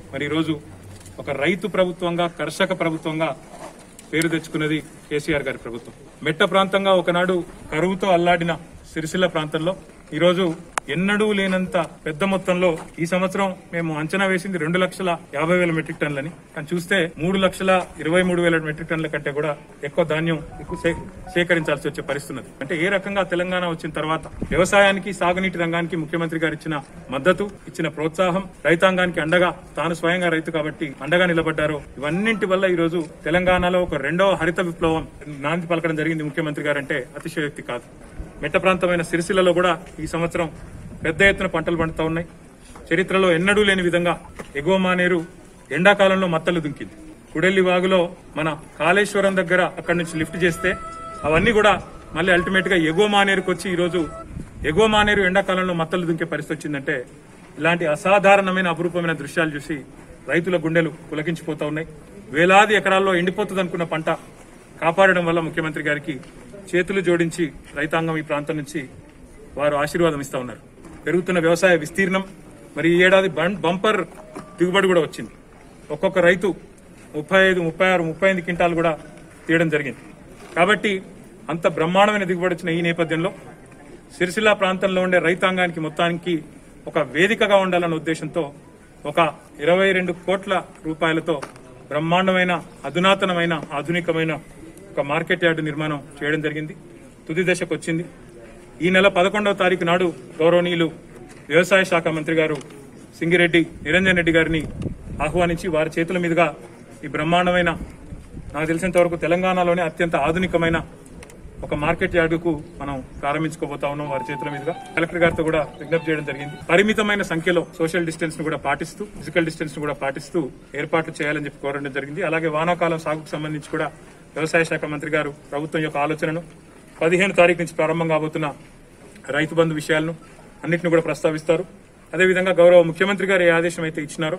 మరి ఈరోజు ఒక రైతు ప్రభుత్వంగా కర్షక ప్రభుత్వంగా పేరు తెచ్చుకున్నది కేసీఆర్ గారి ప్రభుత్వం. మెట్ట ప్రాంతంగా ఒకనాడు కరువుతో అల్లాడిన సిరిసిల్ల ప్రాంతంలో ఈరోజు ఎన్నడూ లేనంత పెద్ద మొత్తంలో ఈ సంవత్సరం మేము అంచనా వేసింది 2,50,000 మెట్రిక్ టన్నులని, కానీ చూస్తే 3,23,000 మెట్రిక్ టన్నుల కంటే కూడా ఎక్కువ ధాన్యం సేకరించాల్సి వచ్చే పరిస్థితి. అంటే ఏ రకంగా తెలంగాణ వచ్చిన తర్వాత వ్యవసాయానికి సాగునీటి రంగానికి ముఖ్యమంత్రి గారు ఇచ్చిన మద్దతు, ఇచ్చిన ప్రోత్సాహం, రైతాంగానికి అండగా తాను స్వయంగా రైతు కాబట్టి అండగా నిలబడ్డారో ఇవన్నింటి వల్ల ఈ రోజు తెలంగాణలో ఒక రెండవ హరిత విప్లవం నాంది పలకడం జరిగింది ముఖ్యమంత్రి గారు అంటే అతిశయోక్తి కాదు. మెట్ట ప్రాంతమైన సిరిసిల్లలో కూడా ఈ సంవత్సరం పెద్ద ఎత్తున పంటలు పండుతా ఉన్నాయి. చరిత్రలో ఎన్నడూ లేని విధంగా ఎగువ మానేరు ఎండాకాలంలో మత్తలు దుంకింది. కుడెల్లి వాగులో మన కాళేశ్వరం దగ్గర అక్కడి నుంచి లిఫ్ట్ చేస్తే అవన్నీ కూడా మళ్ళీ అల్టిమేట్ గా ఎగువ మానేరుకు వచ్చి ఈరోజు ఎగువ మానేరు ఎండాకాలంలో మత్తలు దుంకే పరిస్థితి వచ్చిందంటే ఇలాంటి అసాధారణమైన అపురూపమైన దృశ్యాలు చూసి రైతుల గుండెలు పులకించిపోతా ఉన్నాయి. వేలాది ఎకరాల్లో ఎండిపోతుంది అనుకున్న పంట కాపాడడం వల్ల ముఖ్యమంత్రి గారికి చేతులు జోడించి రైతాంగం ఈ ప్రాంతం నుంచి వారు ఆశీర్వాదం ఇస్తా ఉన్నారు. పెరుగుతున్న వ్యవసాయ విస్తీర్ణం, మరి ఈ ఏడాది బంపర్ దిగుబడి కూడా వచ్చింది. ఒక్కొక్క రైతు 35, 36, 38 క్వింటాలు కూడా తీయడం జరిగింది. కాబట్టి అంత బ్రహ్మాండమైన దిగుబడి వచ్చిన ఈ నేపథ్యంలో సిరిసిల్ల ప్రాంతంలో ఉండే రైతాంగానికి మొత్తానికి ఒక వేదికగా ఉండాలన్న ఉద్దేశంతో ఒక 22 కోట్ల రూపాయలతో బ్రహ్మాండమైన అధునాతనమైన ఆధునికమైన ఒక మార్కెట్ యార్డు నిర్మాణం చేయడం జరిగింది. తుది దశకు వచ్చింది. ఈ నెల 11వ తారీఖు నాడు గౌరవనీయులు వ్యవసాయ శాఖ మంత్రి గారు సింగిరెడ్డి నిరంజన్ రెడ్డి గారిని ఆహ్వానించి వారి చేతుల మీదుగా ఈ బ్రహ్మాండమైన, నాకు తెలిసినంత వరకు తెలంగాణలోనే అత్యంత ఆధునికమైన ఒక మార్కెట్ యార్డుకు మనం ప్రారంభించుకోబోతా ఉన్నాం. వారి చేతుల మీదుగా కలెక్టర్ గారితో కూడా విజ్ఞప్తి చేయడం జరిగింది. పరిమితమైన సంఖ్యలో సోషల్ డిస్టెన్స్ ను కూడా పాటిస్తూ, ఫిజికల్ డిస్టెన్స్ ను కూడా పాటిస్తూ ఏర్పాట్లు చేయాలని చెప్పి కోరడం జరిగింది. అలాగే వానాకాలం సాగుకు సంబంధించి కూడా వ్యవసాయ శాఖ మంత్రి గారు ప్రభుత్వం యొక్క ఆలోచనను 15 తారీఖు నుంచి ప్రారంభం కాబోతున్న రైతు బంధు విషయాలను అన్నింటినీ కూడా ప్రస్తావిస్తారు. అదేవిధంగా గౌరవ ముఖ్యమంత్రి గారు ఏ ఆదేశం అయితే ఇచ్చినారో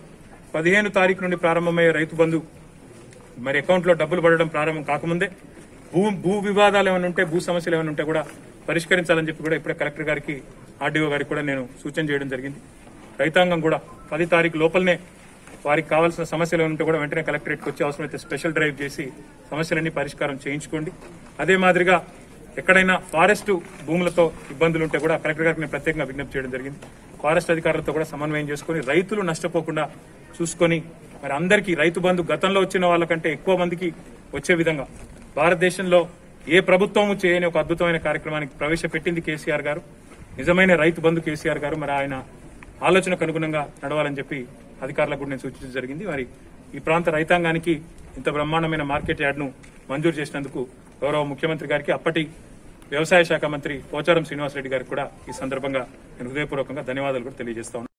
15 తారీఖు నుండి ప్రారంభమయ్యే రైతు బంధు మరి అకౌంట్లో డబ్బులు పడడం ప్రారంభం కాకముందే భూ వివాదాలు ఏమైనా ఉంటే, భూ సమస్యలు ఏమైనా ఉంటే కూడా పరిష్కరించాలని చెప్పి కూడా ఇప్పుడే కలెక్టర్ గారికి, ఆర్డీఓ గారికి కూడా నేను సూచన చేయడం జరిగింది. రైతాంగం కూడా 10 తారీఖు లోపలనే వారికి కావాల్సిన సమస్యలు ఉంటే కూడా వెంటనే కలెక్టరేట్కి వచ్చి అవసరమైతే స్పెషల్ డ్రైవ్ చేసి సమస్యలన్నీ పరిష్కారం చేయించుకోండి. అదే మాదిరిగా ఎక్కడైనా ఫారెస్ట్ భూములతో ఇబ్బందులు ఉంటే కూడా కలెక్టర్ గారికి నేను ప్రత్యేకంగా విజ్ఞప్తి చేయడం జరిగింది. ఫారెస్ట్ అధికారులతో కూడా సమన్వయం చేసుకుని రైతులు నష్టపోకుండా చూసుకొని మరి అందరికీ రైతు బంధు గతంలో వచ్చిన వాళ్ళకంటే ఎక్కువ మందికి వచ్చే విధంగా భారతదేశంలో ఏ ప్రభుత్వము చేయని ఒక అద్భుతమైన కార్యక్రమానికి ప్రవేశపెట్టింది కేసీఆర్ గారు. నిజమైన రైతు బంధు కేసీఆర్ గారు. మరి ఆయన ఆలోచనకు అనుగుణంగా నడవాలని చెప్పి అధికారులకు కూడా నేను సూచించడం జరిగింది. మరి ఈ ప్రాంత రైతాంగానికి ఇంత బ్రహ్మాండమైన మార్కెట్ యార్డ్ను మంజూరు చేసినందుకు గౌరవ ముఖ్యమంత్రి గారికి, అప్పటి వ్యవసాయ శాఖ మంత్రి పోచారం శ్రీనివాసరెడ్డి గారికి కూడా ఈ సందర్భంగా నేను హృదయపూర్వకంగా ధన్యవాదాలు కూడా తెలియజేస్తా ఉన్నాను.